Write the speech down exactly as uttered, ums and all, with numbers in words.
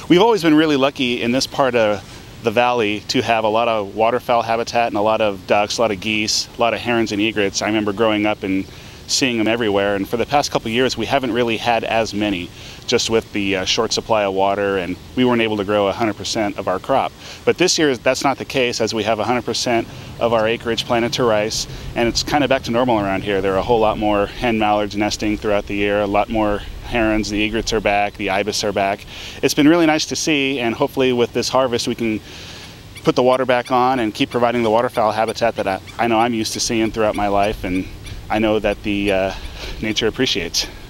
We've always been really lucky in this part of the valley to have a lot of waterfowl habitat and a lot of ducks, a lot of geese, a lot of herons and egrets. I remember growing up and seeing them everywhere, and for the past couple of years we haven't really had as many, just with the uh, short supply of water, and we weren't able to grow one hundred percent of our crop. But this year that's not the case, as we have one hundred percent of our acreage planted to rice, and it's kind of back to normal around here. There are a whole lot more hen mallards nesting throughout the year, a lot more herons, the egrets are back, the ibis are back. It's been really nice to see, and hopefully with this harvest we can put the water back on and keep providing the waterfowl habitat that I, I know I'm used to seeing throughout my life, and I know that the uh, nature appreciates.